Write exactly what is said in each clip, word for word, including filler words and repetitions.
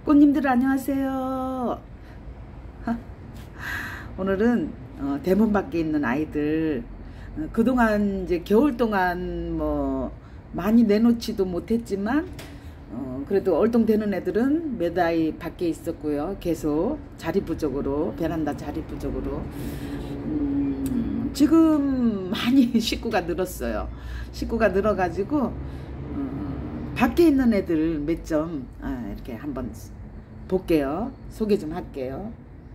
꽃님들 안녕하세요. 오늘은 어, 대문 밖에 있는 아이들 어, 그동안 이제 겨울 동안 뭐 많이 내놓지도 못했지만 어, 그래도 얼똥되는 애들은 몇 아이 밖에 있었고요. 계속 자리 부족으로 베란다 자리 부족으로 음, 지금 많이 식구가 늘었어요. 식구가 늘어가지고 어, 밖에 있는 애들 몇 점 아, 이렇게 한번 볼게요. 소개 좀 할게요.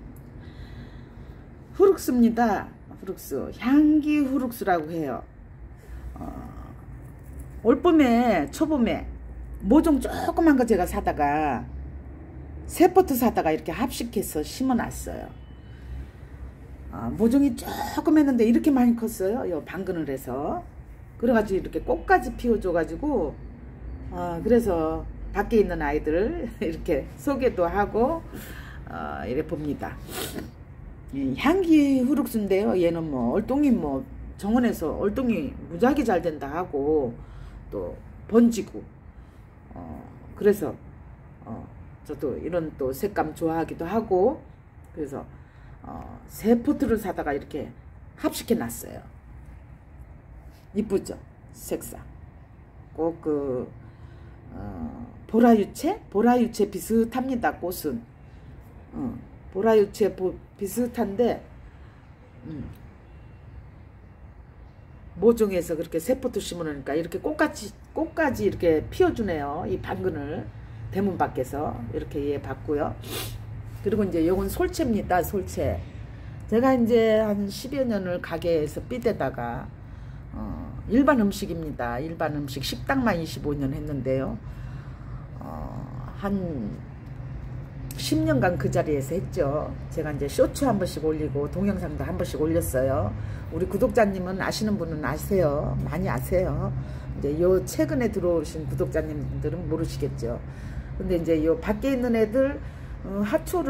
후룩스입니다. 후룩스. 향기 후룩스라고 해요. 어, 올봄에 초봄에 모종 조그만 거 제가 사다가 세 포트 사다가 이렇게 합식해서 심어놨어요. 어, 모종이 조금 했는데 이렇게 많이 컸어요. 요 방근을 해서. 그래가지고 이렇게 꽃까지 피워줘가지고 어, 그래서 밖에 있는 아이들을 이렇게 소개도 하고 어, 이래 봅니다. 향기 후룩스인데요. 얘는 뭐 얼똥이 뭐 정원에서 얼똥이 무지하게 잘 된다 하고 또 번지고 어, 그래서 어, 저도 이런 또 색감 좋아하기도 하고 그래서 어, 새 포트를 사다가 이렇게 합식해 놨어요. 이쁘죠? 색상 꼭 그 어, 보라유채? 보라유채 비슷합니다. 꽃은 어, 보라유채 보, 비슷한데 음, 모종에서 그렇게 세 포트 심으니까 이렇게 꽃까지 꽃까지 이렇게 피워주네요. 이 방근을 대문 밖에서 이렇게 얘 봤고요. 그리고 이제 요건 솔채입니다. 솔채. 제가 이제 한 십여 년을 가게에서 삐대다가 어, 일반 음식입니다. 일반 음식 식당만 이십오 년 했는데요. 어, 한 십 년간 그 자리에서 했죠. 제가 이제 쇼츠 한 번씩 올리고 동영상도 한 번씩 올렸어요. 우리 구독자님은 아시는 분은 아세요. 많이 아세요. 이제 요 최근에 들어오신 구독자님들은 모르시겠죠. 근데 이제 요 밖에 있는 애들 어,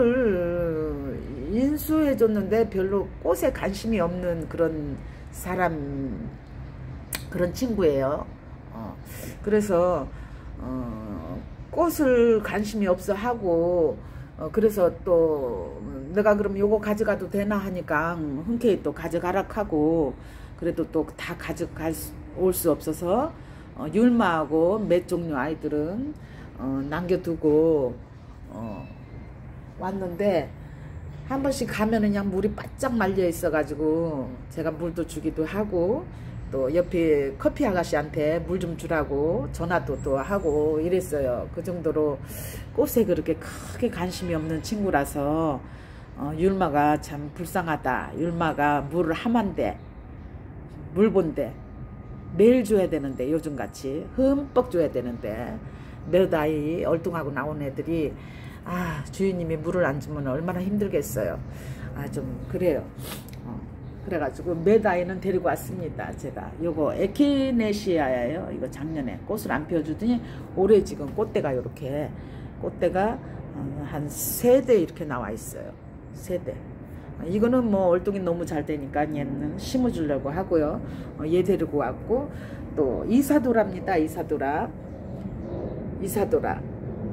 하초를 인수해 줬는데 별로 꽃에 관심이 없는 그런 사람 그런 친구예요. 어, 그래서 어, 꽃을 관심이 없어 하고 어, 그래서 또 내가 그럼 요거 가져가도 되나 하니까 흔쾌히 또 가져가라 하고 그래도 또 다 가져갈 올 수 없어서 어, 율마하고 몇 종류 아이들은 어, 남겨두고 어, 왔는데 한 번씩 가면은 그냥 물이 바짝 말려 있어 가지고 제가 물도 주기도 하고 또 옆에 커피 아가씨한테 물 좀 주라고 전화도 또 하고 이랬어요. 그 정도로 꽃에 그렇게 크게 관심이 없는 친구라서 어, 율마가 참 불쌍하다. 율마가 물을 하만데 물 본데 매일 줘야 되는데 요즘같이 흠뻑 줘야 되는데 몇 아이 얼뚱하고 나온 애들이 아 주인님이 물을 안 주면 얼마나 힘들겠어요. 아 좀 그래요. 어. 그래가지고 몇 아이는 데리고 왔습니다. 제가 요거 에키네시아예요. 이거 작년에 꽃을 안 피워주더니 올해 지금 꽃대가 요렇게 꽃대가 한 세 대 이렇게 나와 있어요. 세 대. 이거는 뭐 얼똥이 너무 잘 되니까 얘는 심어주려고 하고요. 얘 데리고 왔고 또 이사도라입니다. 이사도라. 이사도라.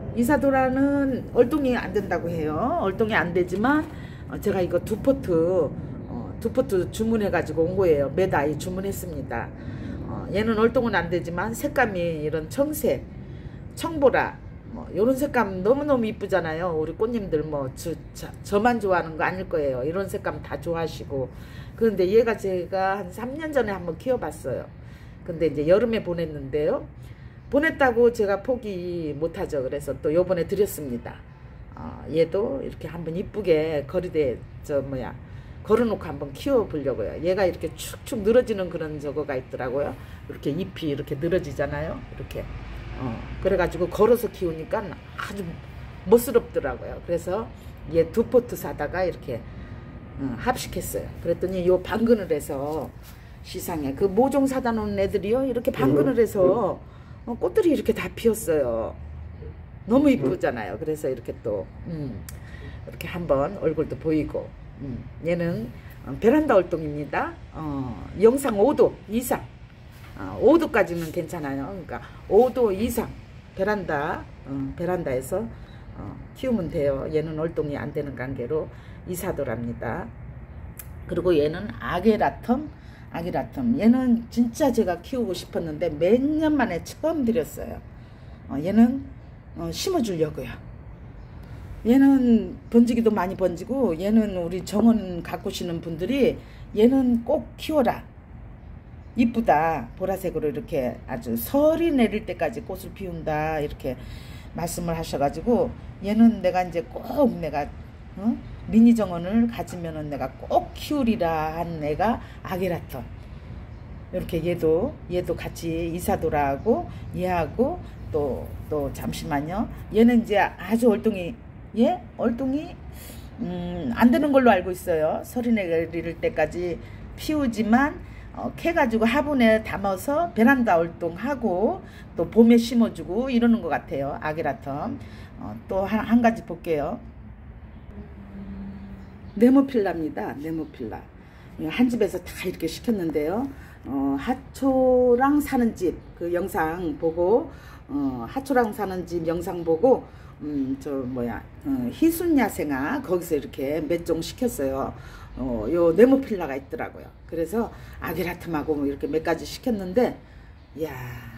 이사도라는 얼똥이 안 된다고 해요. 얼똥이 안 되지만 제가 이거 두 포트 두 포트 주문해 가지고 온 거예요. 몇 아이 주문했습니다. 어, 얘는 얼똥은 안 되지만 색감이 이런 청색, 청보라 뭐 이런 색감 너무너무 이쁘잖아요. 우리 꽃님들 뭐 저, 저, 저만 좋아하는 거 아닐 거예요. 이런 색감 다 좋아하시고 그런데 얘가 제가 한 삼 년 전에 한번 키워봤어요. 근데 이제 여름에 보냈는데요. 보냈다고 제가 포기 못하죠. 그래서 또 요번에 드렸습니다. 어, 얘도 이렇게 한번 이쁘게 거리대 저 뭐야 걸어놓고 한번 키워보려고요. 얘가 이렇게 축축 늘어지는 그런 저거가 있더라고요. 이렇게 잎이 이렇게 늘어지잖아요. 이렇게. 어, 그래가지고 걸어서 키우니까 아주 멋스럽더라고요. 그래서 얘 두 포트 사다가 이렇게 어, 합식했어요. 그랬더니 요 방근을 해서 시상에 그 모종 사다 놓은 애들이요. 이렇게 방근을 해서 어, 꽃들이 이렇게 다 피었어요. 너무 이쁘잖아요. 그래서 이렇게 또 음, 이렇게 한번 얼굴도 보이고 음, 얘는 베란다 얼똥입니다. 어, 영상 오 도 이상 어, 오 도까지는 괜찮아요. 그러니까 오 도 이상 베란다 어, 베란다에서 어, 키우면 돼요. 얘는 월동이 안 되는 관계로 이사도랍니다. 그리고 얘는 아게라텀, 아게라텀. 얘는 진짜 제가 키우고 싶었는데 몇 년 만에 처음 들였어요. 어, 얘는 어, 심어주려고요. 얘는 번지기도 많이 번지고, 얘는 우리 정원 가꾸시는 분들이 얘는 꼭 키워라. 이쁘다. 보라색으로 이렇게 아주 설이 내릴 때까지 꽃을 피운다. 이렇게 말씀을 하셔가지고, 얘는 내가 이제 꼭 내가 어? 미니 정원을 가지면은 내가 꼭 키우리라 한 애가 아게라텀. 이렇게 얘도 얘도 같이 이사도라하고 얘하고 또 또 잠시만요. 얘는 이제 아주 얼뚱이 예 얼뚱이 음, 안 되는 걸로 알고 있어요. 설이 내릴 때까지 피우지만 어, 캐가지고 화분에 담아서 베란다 얼뚱하고 또 봄에 심어주고 이러는 것 같아요. 아게라텀. 어, 또 한 한 가지 볼게요. 네모필라입니다. 네모필라. 한 집에서 다 이렇게 시켰는데요. 어, 하초랑 사는 집 그 영상 보고 어, 하초랑 사는 집 영상 보고 음, 저 뭐야 어, 희순야생아 거기서 이렇게 몇 종 시켰어요. 어, 요 네모필라가 있더라고요. 그래서 아게라텀하고 뭐 이렇게 몇 가지 시켰는데, 야,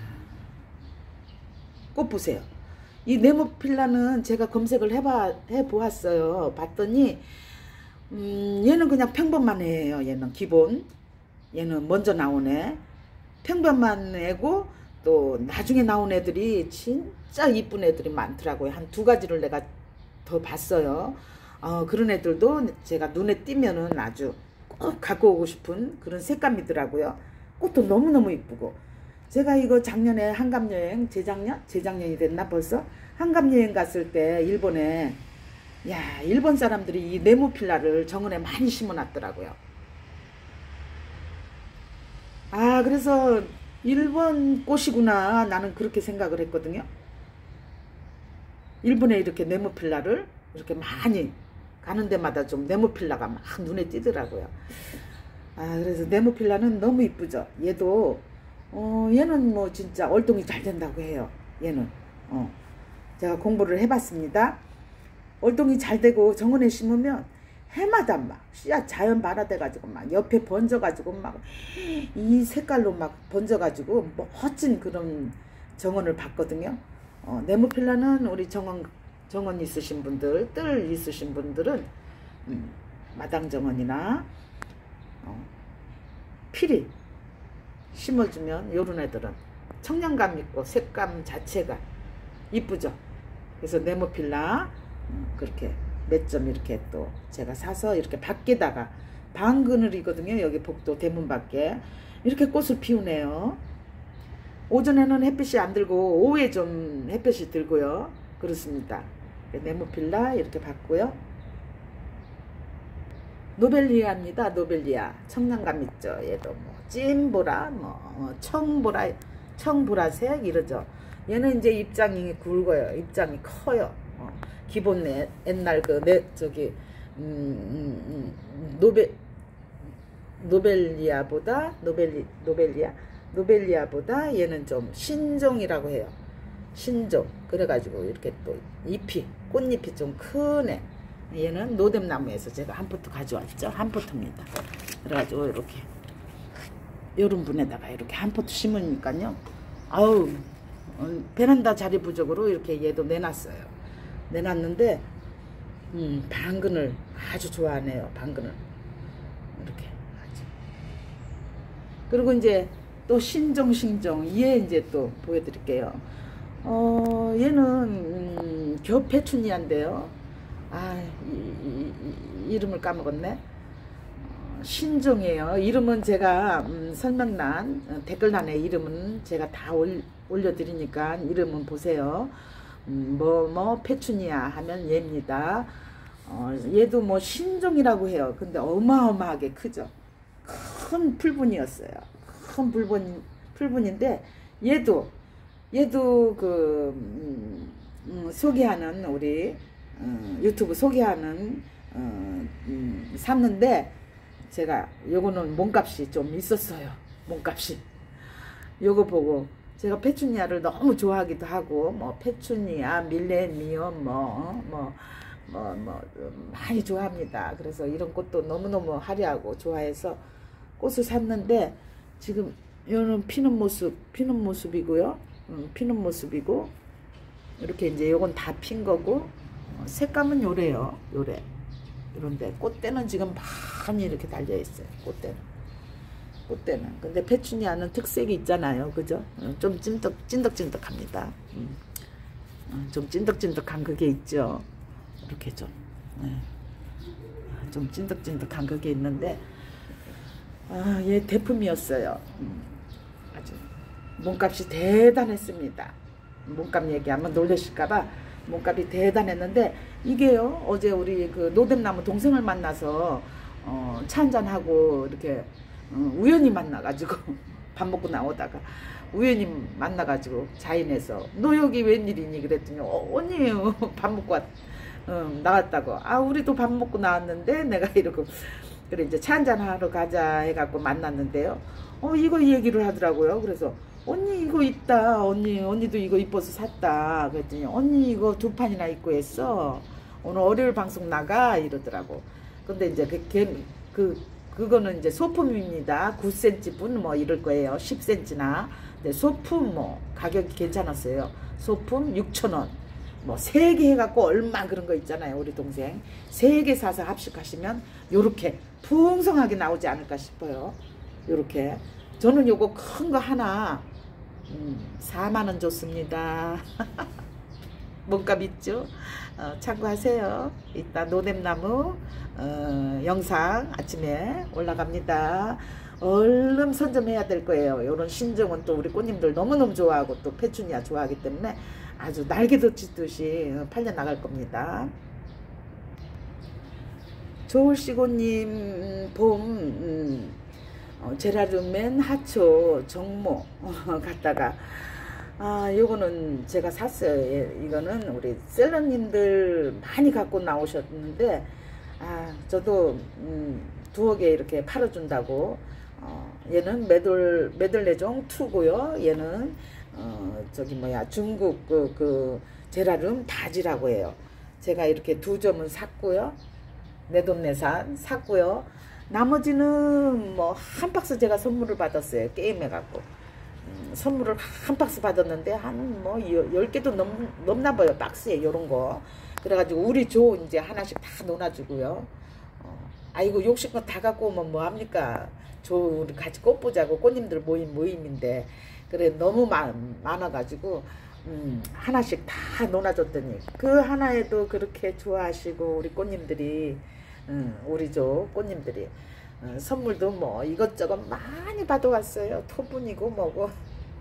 꽃 보세요. 이 네모필라는 제가 검색을 해봐 해보았어요. 봤더니 음, 얘는 그냥 평범한 애예요. 얘는 기본. 얘는 먼저 나온 애. 평범한 애고 또 나중에 나온 애들이 진짜 이쁜 애들이 많더라고요. 한 두 가지를 내가 더 봤어요. 어, 그런 애들도 제가 눈에 띄면은 아주 꼭 갖고 오고 싶은 그런 색감이더라고요. 꽃도 너무너무 이쁘고. 제가 이거 작년에 한갑여행, 재작년? 재작년이 됐나 벌써? 한갑여행 갔을 때 일본에, 야, 일본 사람들이 이 네모필라를 정원에 많이 심어 놨더라고요. 아, 그래서 일본 꽃이구나 나는 그렇게 생각을 했거든요. 일본에 이렇게 네모필라를 이렇게 많이 가는 데마다 좀 네모필라가 막 눈에 띄더라고요. 아, 그래서 네모필라는 너무 이쁘죠. 얘도 어, 얘는 뭐 진짜 얼동이 잘 된다고 해요. 얘는 어, 제가 공부를 해봤습니다. 얼동이 잘 되고 정원에 심으면 해마다 막 씨앗 자연 발화돼가지고 막 옆에 번져가지고 막 이 색깔로 막 번져가지고 멋진 그런 정원을 봤거든요. 어, 네모필라는 우리 정원 정원 있으신 분들, 뜰 있으신 분들은 음, 마당 정원이나 어, 피리 심어주면 요런 애들은 청량감 있고 색감 자체가 이쁘죠. 그래서 네모필라 음, 그렇게 몇 점 이렇게 또 제가 사서 이렇게 밖에다가 방그늘이거든요. 여기 복도 대문 밖에 이렇게 꽃을 피우네요. 오전에는 햇빛이 안 들고 오후에 좀 햇빛이 들고요. 그렇습니다. 네모필라 이렇게 봤고요. 노벨리아입니다. 노벨리아 청량감 있죠. 얘도 뭐 찐보라, 뭐 청보라, 청보라색 이러죠. 얘는 이제 입장이 굵어요. 입장이 커요. 어. 기본 옛날 그 내 저기 음, 음, 음, 노벨 노벨리아보다 노벨리 노벨리아 노벨리아보다 얘는 좀 신종이라고 해요. 신종. 그래가지고 이렇게 또 잎이 꽃잎이 좀 크네. 얘는 노뎀나무에서 제가 한 포트 가져왔죠. 한 포트입니다. 그래가지고 이렇게 요런 분에다가 이렇게 한 포트 심으니까요. 아우 베란다 자리 부족으로 이렇게 얘도 내놨어요. 내놨는데 음, 방근을 아주 좋아하네요. 방근을 이렇게 아주. 그리고 이제 또 신종 신종 얘 이제 또 보여드릴게요. 어 얘는 음, 겹페추니아인데요. 아 이, 이, 이, 이름을 까먹었네. 어, 신종이에요. 이름은 제가 음, 설명란 어, 댓글란에 이름은 제가 다 올, 올려드리니까 이름은 보세요. 뭐, 뭐, 페추니아 하면 얘입니다. 어, 얘도 뭐 신종이라고 해요. 근데 어마어마하게 크죠. 큰 풀분이었어요. 큰 풀분, 풀분인데, 얘도, 얘도 그, 음, 음, 소개하는, 우리, 음, 유튜브 소개하는, 음, 음, 샀는데, 제가, 요거는 몸값이 좀 있었어요. 몸값이. 요거 보고, 제가 페추니아를 너무 좋아하기도 하고, 뭐 페추니아, 밀레니엄, 뭐, 뭐, 뭐, 뭐 많이 좋아합니다. 그래서 이런 꽃도 너무너무 화려하고 좋아해서 꽃을 샀는데, 지금 이거는 피는 모습, 피는 모습이고요. 음, 피는 모습이고, 이렇게 이제 요건 다 핀 거고, 어, 색감은 요래요. 요래. 이런데 꽃대는 지금 많이 이렇게 달려 있어요. 꽃대는. 꽃대는. 근데 페추니아는 특색이 있잖아요. 그죠? 어, 좀 찐득, 찐득찐득합니다. 음. 어, 좀 찐득찐득한 그게 있죠. 이렇게 좀. 네. 좀 찐득찐득한 그게 있는데, 아, 얘 대품이었어요. 음. 아주 몸값이 대단했습니다. 몸값 얘기하면 놀라실까봐 몸값이 대단했는데, 이게요, 어제 우리 그 노뎀나무 동생을 만나서 어, 차 한잔하고 이렇게 어, 우연히 만나가지고 밥 먹고 나오다가 우연히 만나가지고 자인해서 너 여기 웬일이니 그랬더니 어, 언니 밥 먹고 왔, 어, 나왔다고. 아, 우리도 밥 먹고 나왔는데 내가 이러고, 그래 이제 차 한잔 하러 가자 해갖고 만났는데요. 어, 이거 얘기를 하더라고요. 그래서 언니 이거 있다. 언니 언니도 이거 이뻐서 샀다. 그랬더니 언니 이거 두 판이나 입고 했어. 오늘 월요일 방송 나가 이러더라고. 근데 이제 그, 그 그거는 이제 소품입니다. 구 센티미터 뭐 이럴 거예요. 십 센티미터나. 근데 소품 뭐 가격이 괜찮았어요. 소품 육천 원. 뭐 세 개 해갖고 얼마 그런 거 있잖아요. 우리 동생 세 개 사서 합식하시면 요렇게 풍성하게 나오지 않을까 싶어요. 요렇게. 저는 요거 큰 거 하나 음, 사만 원 줬습니다. 몸값 있죠? 어, 참고하세요. 이따 노뎀나무 어, 영상 아침에 올라갑니다. 얼른 선점해야 될 거예요. 요런 신종은 또 우리 꽃님들 너무너무 좋아하고 또 페추니아 좋아하기 때문에 아주 날개도 찢듯이 팔려 나갈 겁니다. 조울시고님 봄 음, 어, 제라늄맨 하초 정모 어, 갔다가 아 요거는 제가 샀어요. 예, 이거는 우리 셀러님들 많이 갖고 나오셨는데 아 저도 음, 두어 개 이렇게 팔아준다고. 어, 얘는 메돌 메들레종 이고요. 얘는 어, 저기 뭐야 중국 그, 그 제라늄 다지라고 해요. 제가 이렇게 두 점은 샀고요. 내돈내산 샀고요. 나머지는 뭐 한 박스 제가 선물을 받았어요. 게임해 갖고 음, 선물을 한 박스 받았는데 한 뭐 열 개도 넘, 넘나 봐요. 박스에 요런 거. 그래가지고 우리 조 이제 하나씩 다 놓아주고요. 어, 아이고 욕심껏 다 갖고 오면 뭐합니까. 조 우리 같이 꽃 보자고 꽃님들 모임 모임인데 그래 너무 많, 많아가지고 음, 하나씩 다 놓아줬더니 그 하나에도 그렇게 좋아하시고 우리 꽃님들이 음, 우리 조 꽃님들이 어, 선물도 뭐 이것저것 많이 받아왔어요. 토분이고 뭐고.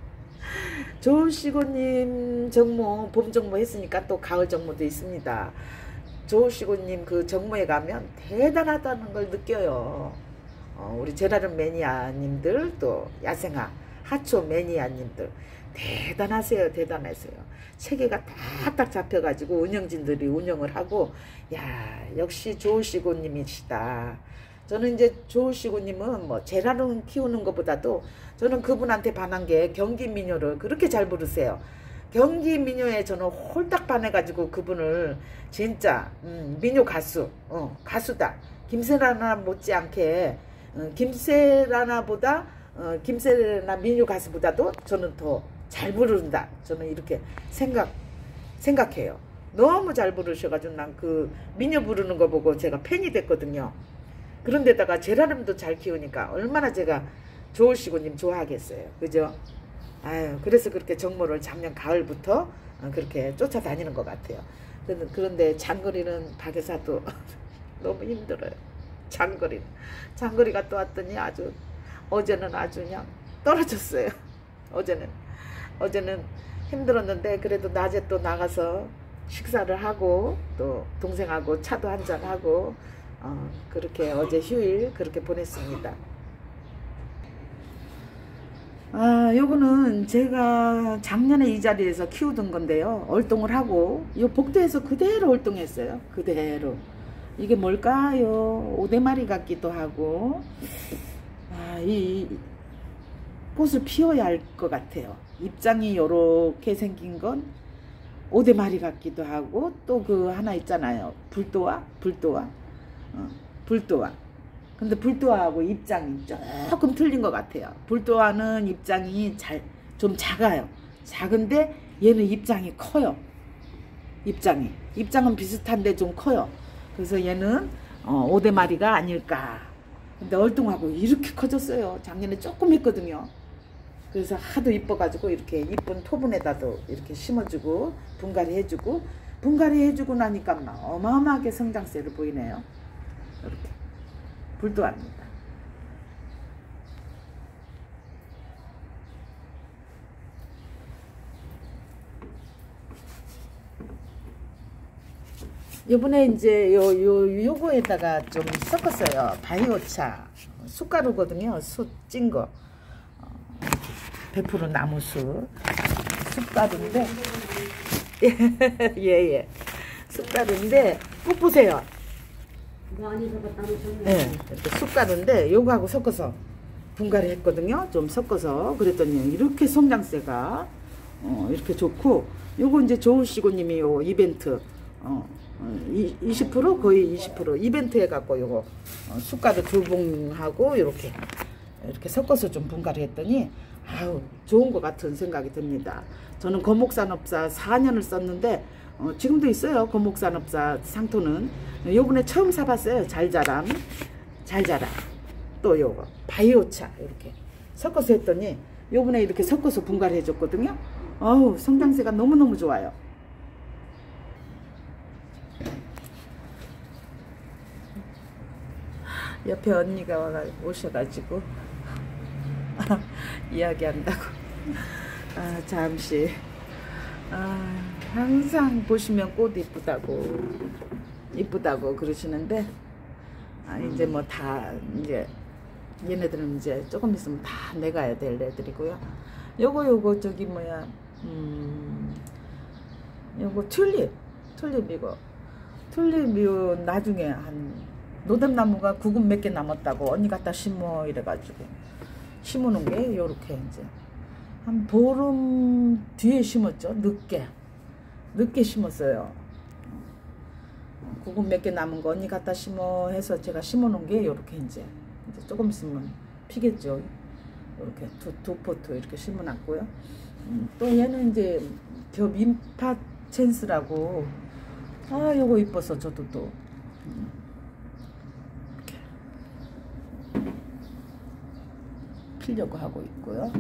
조울시고님 정모 봄 정모 했으니까 또 가을 정모도 있습니다. 조울시고님 그 정모에 가면 대단하다는 걸 느껴요. 어, 우리 제라늄 매니아님들 또 야생화 하초 매니아님들 대단하세요. 대단하세요. 체계가 딱딱 잡혀가지고 운영진들이 운영을 하고 야 역시 조울시고님이시다. 저는 이제 조울시고님은 뭐 제라늄 키우는 것보다도 저는 그분한테 반한 게 경기민요를 그렇게 잘 부르세요. 경기민요에 저는 홀딱 반해가지고 그분을 진짜 음, 민요 가수 어, 가수다. 김세라나 못지않게 어, 김세라나보다 어, 김세라나 민요 가수보다도 저는 더 잘 부른다. 저는 이렇게 생각 생각해요. 너무 잘 부르셔가지고 난 그 민요 부르는 거 보고 제가 팬이 됐거든요. 그런데다가 제라늄도 잘 키우니까 얼마나 제가 조울시고님 좋아하겠어요. 그죠? 아유, 그래서 그렇게 정모를 작년 가을부터 그렇게 쫓아다니는 것 같아요. 그런데 장거리는 박여사도 너무 힘들어요. 장거리. 장거리가 또 왔더니 아주 어제는 아주 그냥 떨어졌어요. 어제는. 어제는 힘들었는데 그래도 낮에 또 나가서 식사를 하고 또 동생하고 차도 한잔하고 어, 그렇게 어제 휴일 그렇게 보냈습니다. 아, 요거는 제가 작년에 이 자리에서 키우던 건데요. 얼동을 하고 요 복도에서 그대로 얼동했어요. 그대로. 이게 뭘까요? 오대마리 같기도 하고 아, 이 꽃을 피워야 할 것 같아요. 입장이 요렇게 생긴 건 오대마리 같기도 하고, 또 그 하나 있잖아요. 불도화? 불도화? 어, 불도화. 근데 불도화하고 입장이 조금 틀린 것 같아요. 불도화는 입장이 잘, 좀 작아요. 작은데 얘는 입장이 커요. 입장이. 입장은 비슷한데 좀 커요. 그래서 얘는 어, 오대마리가 아닐까. 근데 얼뚱하고 이렇게 커졌어요. 작년에 조금 했거든요. 그래서 하도 이뻐가지고 이렇게 이쁜 토분에다도 이렇게 심어주고 분갈이 해주고, 분갈이 해주고 나니까 막 어마어마하게 성장세를 보이네요. 이렇게 불도화입니다. 요번에 이제 요, 요, 요거에다가 좀 섞었어요. 바이오차. 숯가루거든요. 숯 찐 거. 백 퍼센트 나무수. 숯가루인데. 예, 예. 숯가루인데, 꼭 보세요. 네, 이렇게 숯가루인데, 요거하고 섞어서 분갈이 했거든요. 좀 섞어서. 그랬더니, 이렇게 성장세가, 어, 이렇게 좋고, 요거 이제 조울시고님이 요 이벤트, 어, 이십 퍼센트 거의 이십 퍼센트 이벤트 해갖고 요거 어, 숯가루 두 봉하고 이렇게 이렇게 섞어서 좀 분갈이 했더니 아우 좋은 것 같은 생각이 듭니다. 저는 거목산업사 사 년을 썼는데 어, 지금도 있어요. 거목산업사 상토는 요번에 처음 사봤어요. 잘자람 잘자람 또 요거 바이오차 이렇게 섞어서 했더니 요번에 이렇게 섞어서 분갈이 해줬거든요. 어우 성장세가 너무너무 좋아요. 옆에 언니가 와가 오셔가지고 이야기한다고. 아 잠시. 아 항상 보시면 꽃 이쁘다고 이쁘다고 그러시는데 아 이제 뭐 다 이제 얘네들은 이제 조금 있으면 다 내가야 될 애들이고요. 요거 요거 저기 뭐야 음 요거 튤립 튤립이고 튤립이 나중에 한 노담나무가 구근 몇 개 남았다고 언니 갖다 심어 이래가지고 심어놓은 게 요렇게 이제 한 보름 뒤에 심었죠. 늦게 늦게 심었어요. 구근 몇 개 남은 거 언니 갖다 심어 해서 제가 심어놓은 게 요렇게 이제, 이제 조금 있으면 피겠죠. 요렇게 두, 두 포트 이렇게 심어놨고요. 음, 또 얘는 이제 겹 인파 찬스라고 아 요거 이뻐서 저도 또 음. 피려고 하고 있고요.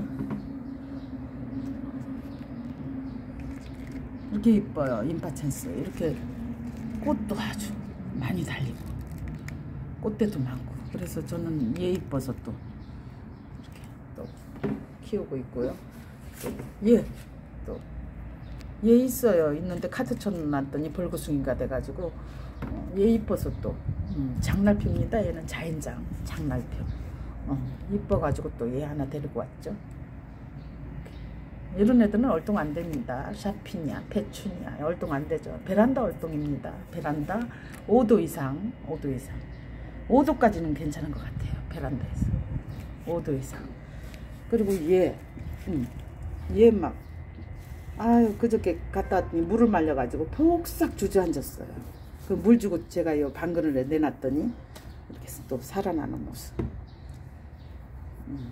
이렇게 이뻐요. 인파찬스 이렇게 꽃도 아주 많이 달리고 꽃대도 많고 그래서 저는 얘 이뻐서 또 이렇게 또 키우고 있고요. 얘 또 얘 있어요. 있는데 카트 쳐놨더니 벌거숭이가 돼가지고 얘 이뻐서 또 음, 장날피입니다. 얘는 자연장 장날피. 어, 이뻐가지고 또 얘 하나 데리고 왔죠. 이런 애들은 얼똥 안 됩니다. 샤피냐, 페추냐, 얼똥 안 되죠. 베란다 얼똥입니다. 베란다 오 도 이상, 오 도 이상. 오 도까지는 괜찮은 것 같아요. 베란다에서. 오 도 이상. 그리고 얘, 음, 얘 막, 아유, 그저께 갔다 왔더니 물을 말려가지고 폭삭 주저앉았어요. 그 물 주고 제가 이 방근을 내놨더니 이렇게 또 살아나는 모습. 음.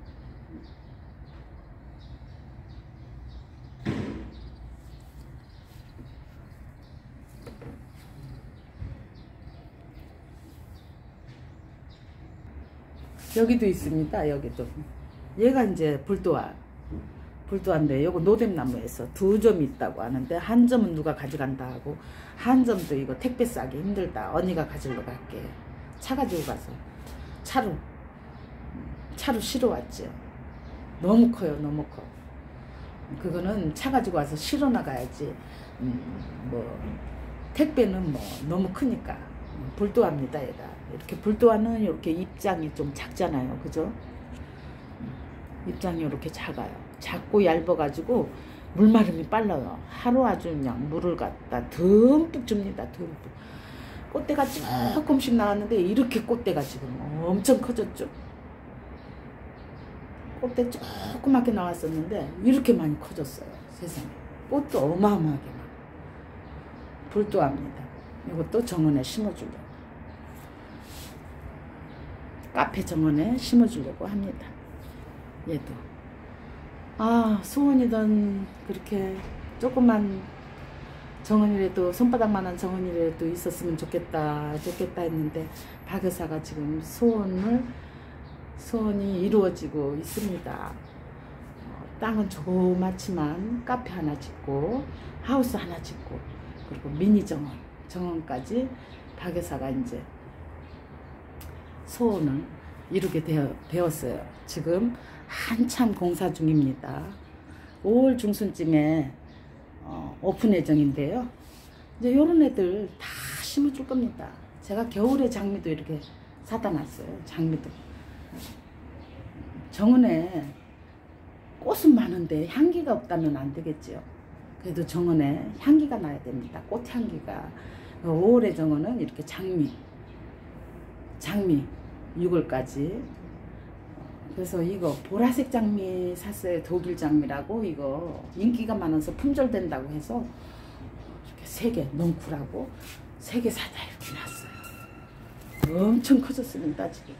여기도 있습니다. 여기도 얘가 이제 불도화 불도화인데 요거 노뎀나무에서 두 점 있다고 하는데 한 점은 누가 가져간다 하고 한 점도 이거 택배 싸기 힘들다 언니가 가지러 갈게 차 가지고 가서 차로 차로 실어 왔죠. 너무 커요. 너무 커. 그거는 차 가지고 와서 실어 나가야지. 음, 뭐 택배는 뭐 너무 크니까 불도화입니다. 얘가 이렇게 불도화는 이렇게 입장이 좀 작잖아요. 그죠? 입장이 이렇게 작아요. 작고 얇아가지고 물마름이 빨라요. 하루 아주 그냥 물을 갖다 듬뿍 줍니다. 듬뿍. 꽃대가 조금씩 나왔는데 이렇게 꽃대가 지금 엄청 커졌죠. 꽃대 조그맣게 나왔었는데 이렇게 많이 커졌어요. 세상에. 꽃도 어마어마하게 많아. 불도합니다. 이것도 정원에 심어주려고. 카페 정원에 심어주려고 합니다. 얘도. 아, 소원이던 그렇게 조그만 정원이라도, 손바닥만한 정원이라도 있었으면 좋겠다 좋겠다 했는데 박 여사가 지금 소원을 소원이 이루어지고 있습니다. 어, 땅은 조그맣지만 카페 하나 짓고 하우스 하나 짓고 그리고 미니 정원 정원까지 박 여사가 이제 소원을 이루게 되어, 되었어요. 지금 한참 공사 중입니다. 오월 중순쯤에 어, 오픈 예정인데요. 이제 요런 애들 다 심어줄 겁니다. 제가 겨울에 장미도 이렇게 사다 놨어요. 장미도. 정원에 꽃은 많은데 향기가 없다면 안 되겠죠. 그래도 정원에 향기가 나야 됩니다. 꽃향기가. 오월의 정원은 이렇게 장미, 장미 유월까지. 그래서 이거 보라색 장미 샀어요. 독일 장미라고. 이거 인기가 많아서 품절된다고 해서 이렇게 세 개 넝쿨하고 세 개 사다 이렇게 놨어요. 엄청 커졌습니다. 지금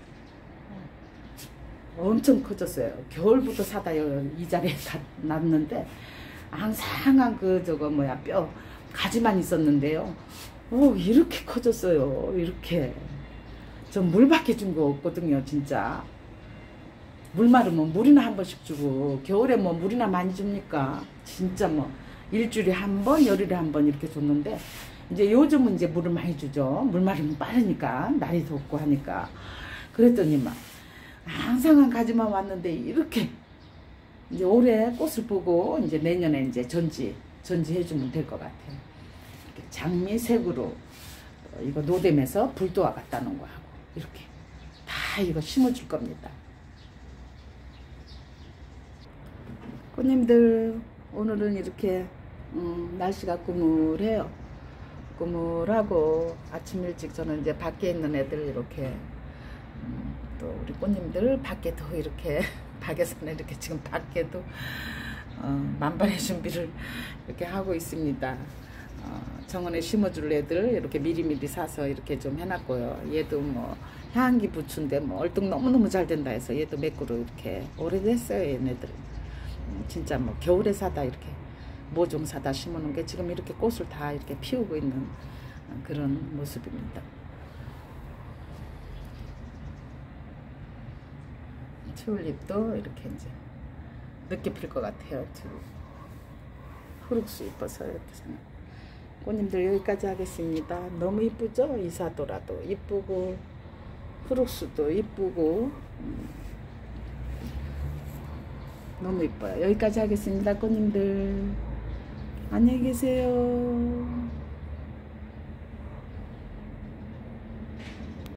엄청 커졌어요. 겨울부터 사다 이 자리에 다 놨는데 앙상한 그 저거 뭐야 뼈 가지만 있었는데요. 오, 이렇게 커졌어요. 이렇게. 전 물밖에 준 거 없거든요. 진짜. 물 마르면 물이나 한 번씩 주고, 겨울에 뭐 물이나 많이 줍니까? 진짜 뭐 일주일에 한 번, 열흘에 한 번 이렇게 줬는데, 이제 요즘은 이제 물을 많이 주죠. 물 마르면 빠르니까, 날이 덥고 하니까. 그랬더니만 항상한 가지만 왔는데 이렇게 이제 올해 꽃을 보고 이제 내년에 이제 전지 전지 해주면 될 것 같아요. 이렇게 장미색으로 이거 노뎀에서 불도화 갖다 놓은 거 하고 이렇게 다 이거 심어줄 겁니다. 꽃님들, 오늘은 이렇게 음, 날씨가 꾸물해요. 꾸물하고 아침 일찍 저는 이제 밖에 있는 애들 이렇게 음, 또 우리 꽃님들 밖에도 이렇게 밖에서는 이렇게 지금 밖에도 어, 만반의 준비를 이렇게 하고 있습니다. 어, 정원에 심어줄 애들 이렇게 미리미리 사서 이렇게 좀 해놨고요. 얘도 뭐 향기 부추인데 뭐 얼뚝 너무너무 잘 된다 해서 얘도 몇 그루 이렇게 오래됐어요. 얘네들 음, 진짜 뭐 겨울에 사다 이렇게 모종 사다 심어놓은 게 지금 이렇게 꽃을 다 이렇게 피우고 있는 그런 모습입니다. 튤립도 이렇게 이제 늦게 필 것 같아요. 후룩수 이뻐서 이렇게 생각. 꽃님들 여기까지 하겠습니다. 너무 이쁘죠? 이사도라도 이쁘고 후룩수도 이쁘고 음, 너무 이뻐요. 여기까지 하겠습니다. 꽃님들 안녕히 계세요.